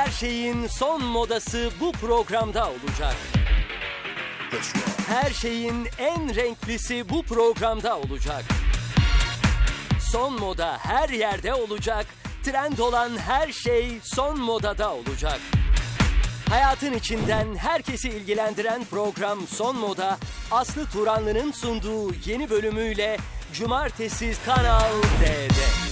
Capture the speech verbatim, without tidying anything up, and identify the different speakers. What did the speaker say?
Speaker 1: Her şeyin son modası bu programda olacak. Her şeyin en renklisi bu programda olacak. Son moda her yerde olacak. Trend olan her şey son modada olacak. Hayatın içinden herkesi ilgilendiren program Son Moda, Aslı Turanlı'nın sunduğu yeni bölümüyle Cumartesi Kanal D'de.